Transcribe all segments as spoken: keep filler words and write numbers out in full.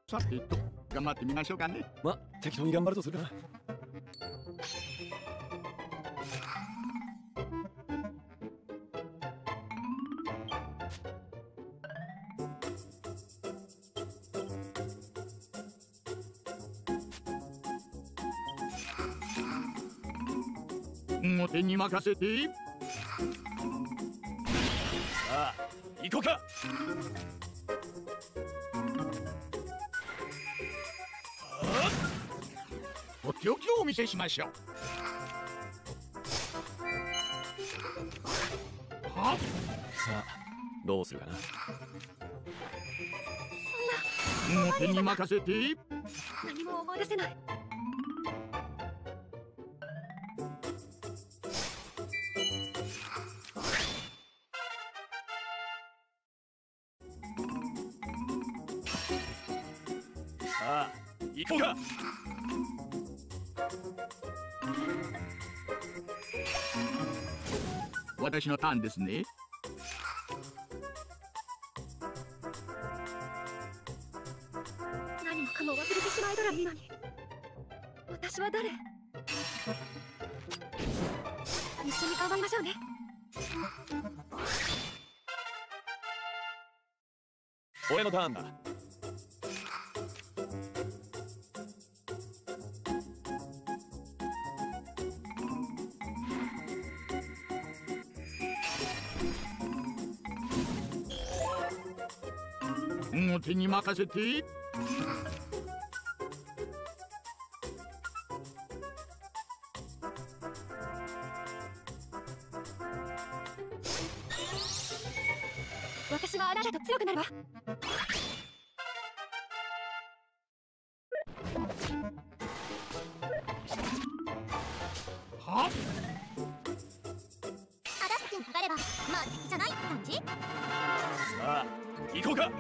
さてと頑張ってみましょうかね。 ま、適当に頑張るとするな。 表に任せて。 さあ行こうか。 とっておきをお見せしましょう。はっ、 さあどうするかな。 表に任せて。 何も思い出せない。 さあ行こうか。 私のターンですね。 何もかも忘れてしまいとらいいのに。私は誰？一緒に頑張りましょうね。 俺のターンだ。 表に任せて。 私はあなたと強くなるわ。 はっ、 あだってかかればまあ敵じゃない感じ。 さあ行こうか。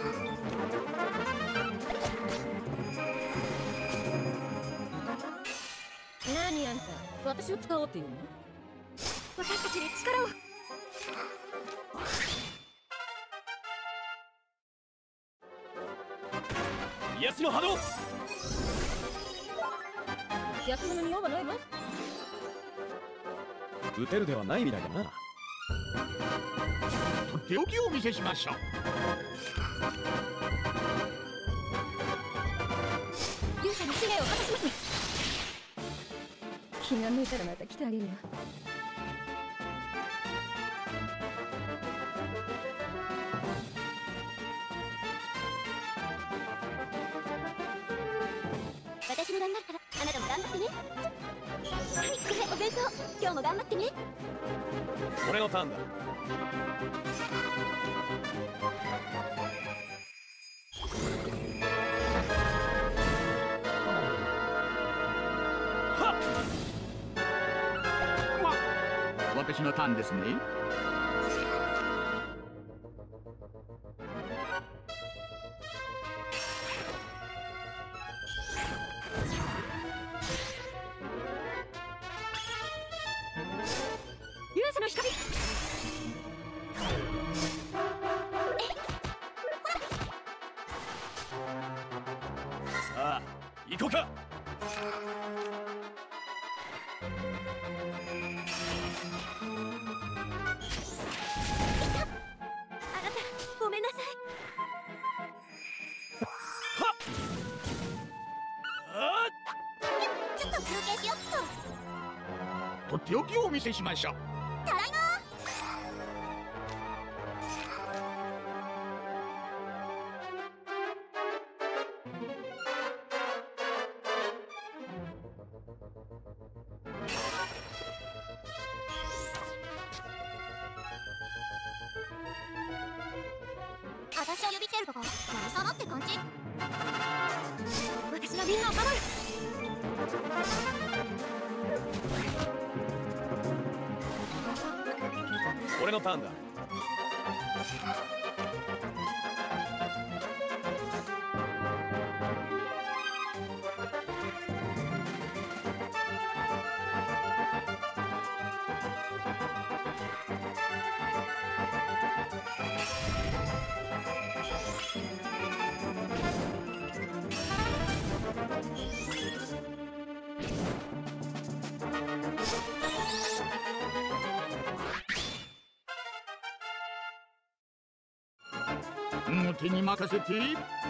何あんた、私を使おうっていうの？私たちに力を。 癒の波動。 安物に用はないわ。 撃てるではないみたいだな。 とっておきをお見せしましょう。 勇者の使命を果たしますね。気が向いたらまた来てあげるわ。私も頑張るからあなたも頑張ってね。はい、これお弁当。今日も頑張ってね。 俺のターンだ。 私のターンですね。 勇者の光。 さあ行こうか。 ごめんなさい。ちょっと休憩しよっと。 とっておきをお見せしましょう。 ただいま。私を呼びつけるとか何様って感じ。私はみんなを守る。 俺のターンだ。 手に任せて。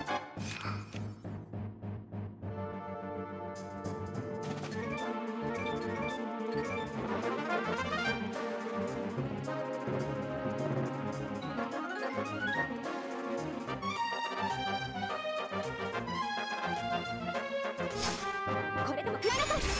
これでも食らいなさい。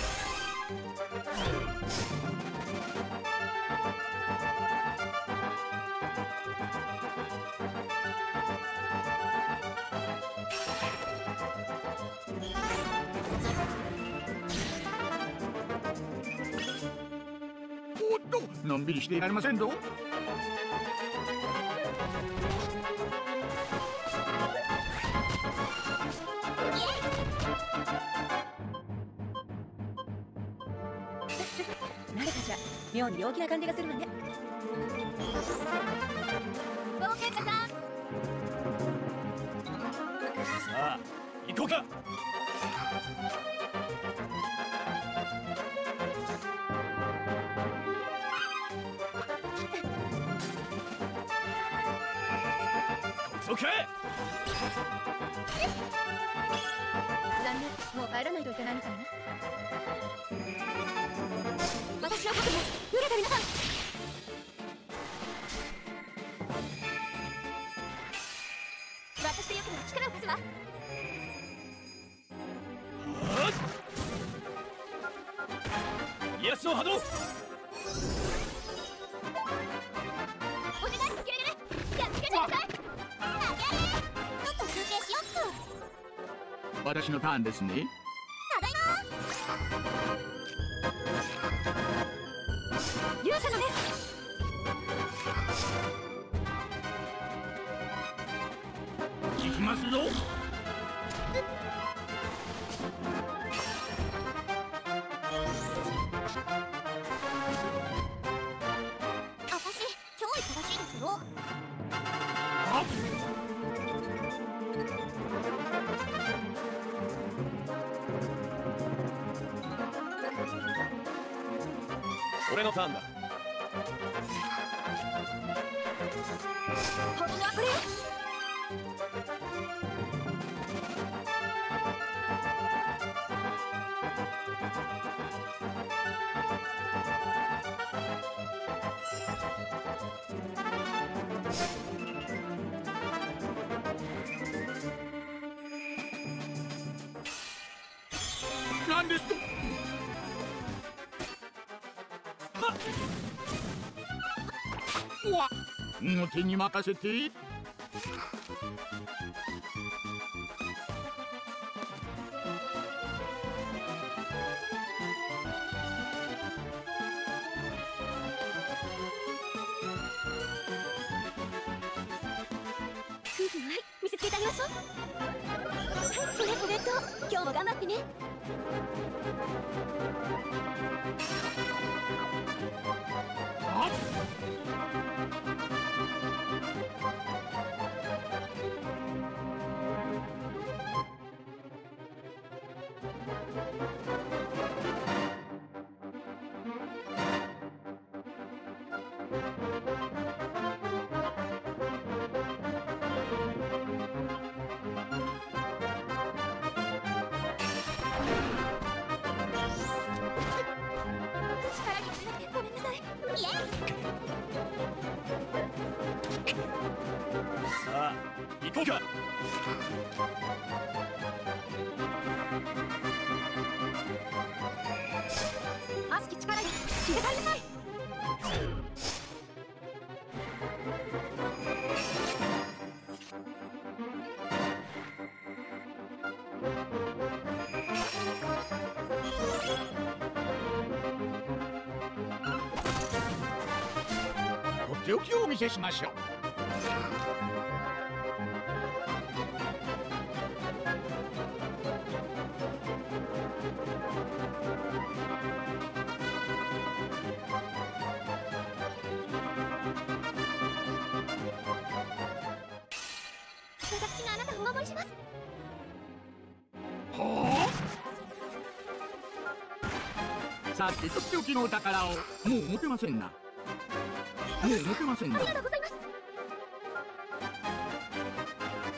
おっと、のんびりしていられませんぞ。 なんだかしら妙に陽気な感じがするわね。 冒険家さん、 さあ行こうか。こそけ。 残念、もう帰らないといけないみたいね。 私の覚悟、濡れた皆さん。私でよければ力を貸すわ。 家康の波動。 お願いスキルル、やっつけてください。あげー、ちょっと休憩しよっと。 私のターンですね。 ただいま。勇者の目。 行きますぞ。 私、超忙しいですよ。 あっ、 俺のターンだ。 本当はこれ。 なんですと。うわ、もう手に任せて。 夫婦の愛見せつけてあげましょう。はい、これお弁当、今日も頑張ってね。 あっ、 力に強くてごめんなさい。イエイ。 さあ行こうか。 悪しき力に決めたりなさい。 とっておきをお見せしましょう。 私があなたをお守りします。 はあ、さてとっておきのお宝をもう持てませんな。もう持てませんな。 ありがとうございます。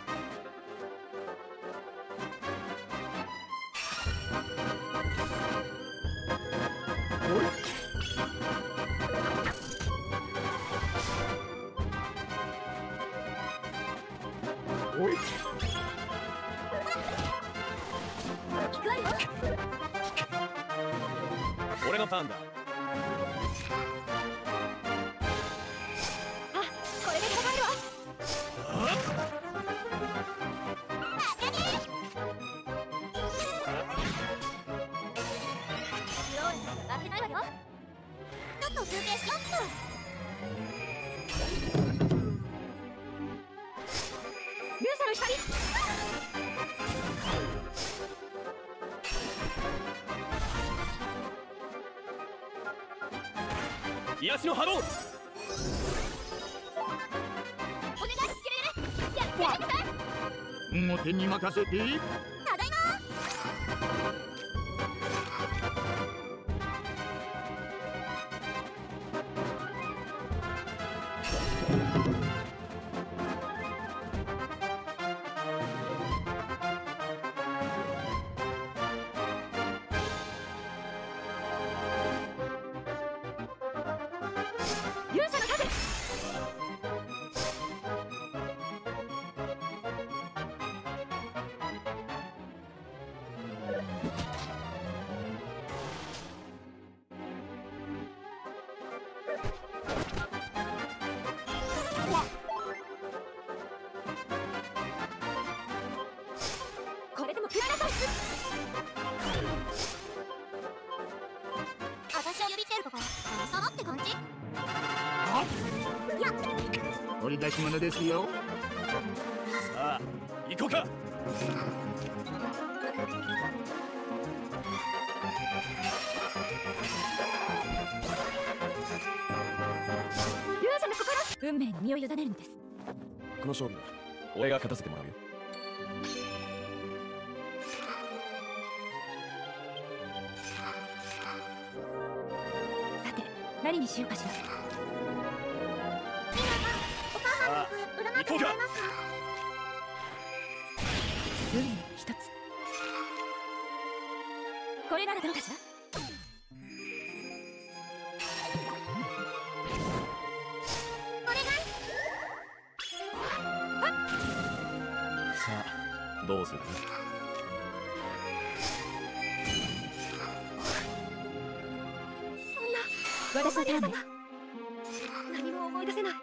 俺のターンだ。 あ、これで戦えるわ。スローには負けないわよ。ちょっと休憩しよっと。勇者の光。 癒しの波動。 お願いスケルル。やっつけてください。 表に任せて。 ただいま。勇者の盾。これでも食らいなさい。私を呼びつけるとか様って感じ。いや、 取り出し物ですよ。 さあ行こうか。 勇者の心。運命に身を委ねるのです。 この勝負は俺が勝たせてもらうよ。 さて、何にしようかしら。お母さあ占ってもらえますか。運命の一つ。これならどうかしら。お願い。 さあどうする？ そんな。私のターンです。何も思い出せない。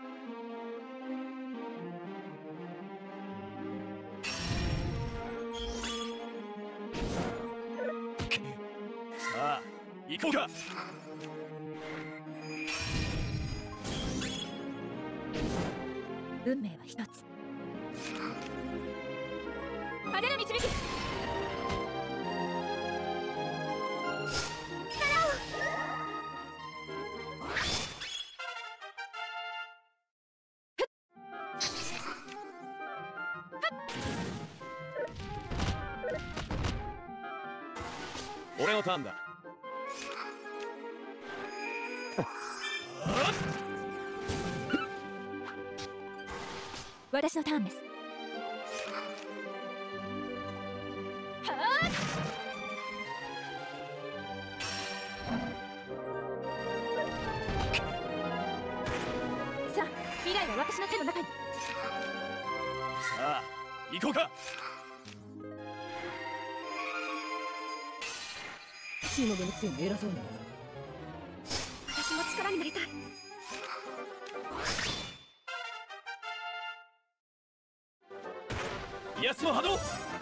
さあ行こうか。 運命は一つ。派手な導き。 俺のターンだ。 私のターンです。さあ、未来は私の手の中に。 さあ行こうか。 しもべのくせに偉そうに。 私も力になりたい。 癒しの波動。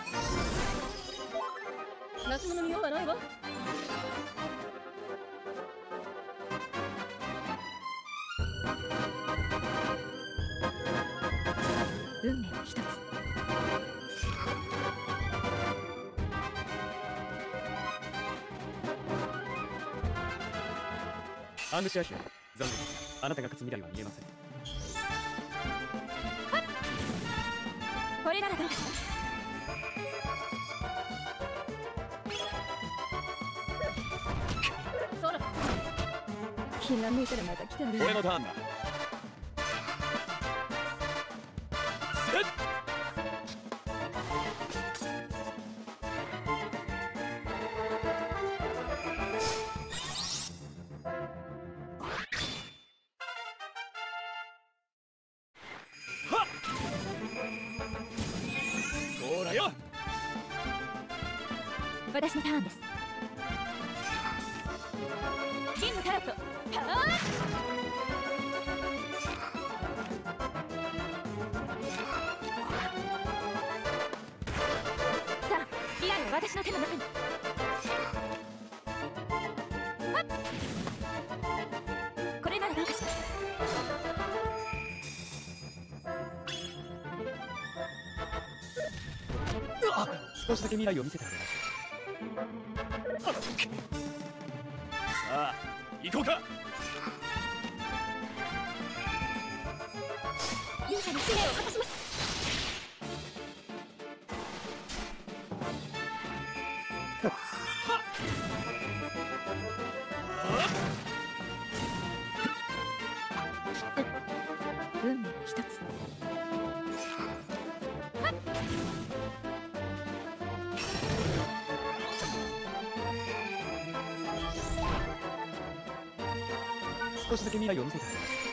夏物に用はないわ。 運命の一つ。 アングシアヒア、残念。あなたが勝つ未来は見えません。 これならどうかしら。 そら気が向いたらまた来てあげる。 俺のターンだ。せっ。はっ。そうだよ。 私のターンです。 タロットパワー。さあ未来は私の手の中に。これならどうかしら。 少しだけ未来を見せてあげましょう。さあ行こうか。 勇者の使命を果たします。運命の一つ。 少しだけ未来を見せてあげ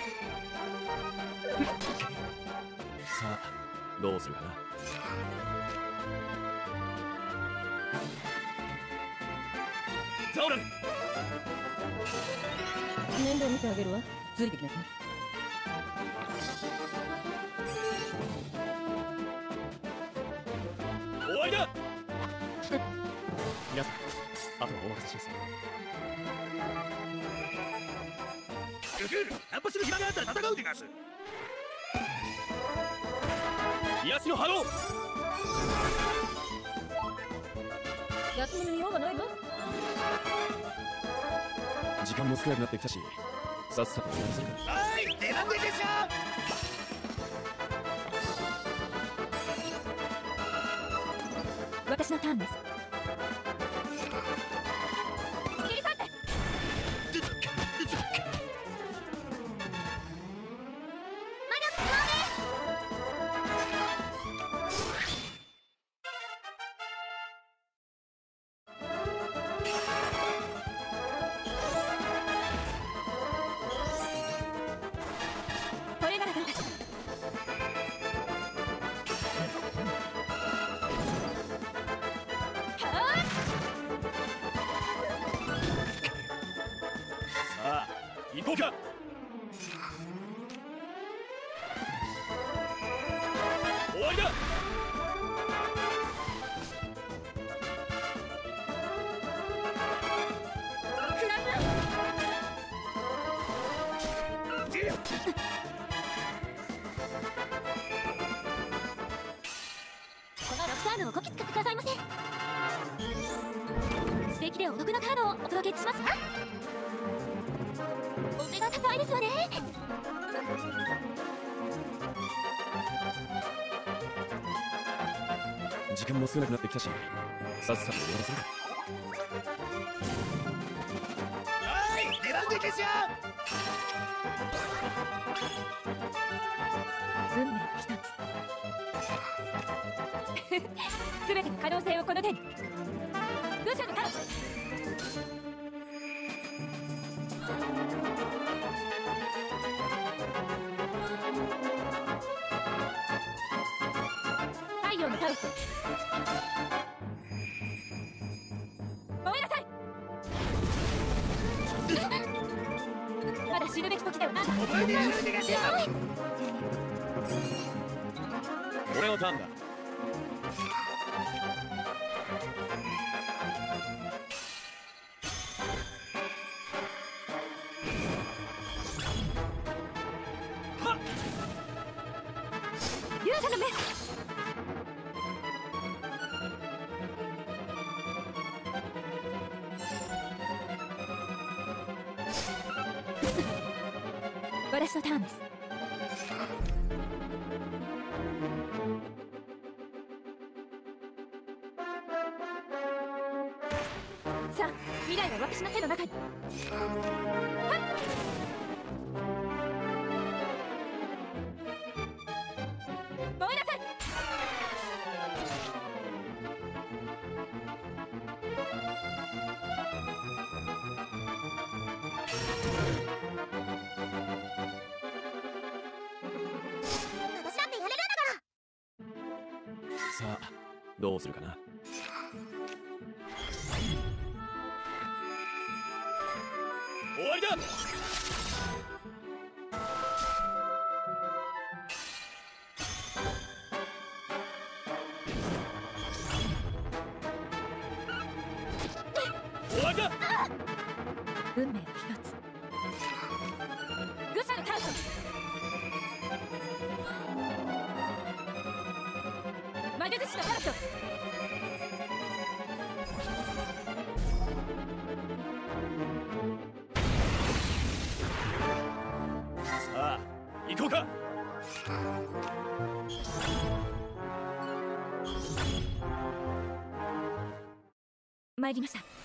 ましょう。さあどうするかな。ザオラル面倒見てあげるわ。ついてきなさい。 終わりだ。皆さんあとはお任せします。ナンパする暇があったら戦うでガス。癒しの波動。 休みの用はないわ。 時間も少なくなってきたし、さっさと終わらせるか。はい、出番でですよ。 私のターンです。切り裂いて。これならどうかしら。 さあ行こうか。終わりだ。 クライム。このろくターンをごき使ってくださいませ。素敵でお得なカードをお届けしますわ。お目が高いですわね。 時間も少なくなってきたし、さっさと終わらせるか。はい出番でですよ。 運命の一つ。すべての可能性をこの手に。武者のタロット。太陽のタロット。燃えなさい。まだ死ぬべき時ではない。 俺のターンだ。 勇者の目。私のターンです。さあ未来は私の手の中に。燃えなさい。私だってやれるんだから。 さあどうするかな。 終わりだ。終わりだ。 運命の一つ。グサのタウト。魔術師のタウト。 さあ行こうか。 参りました。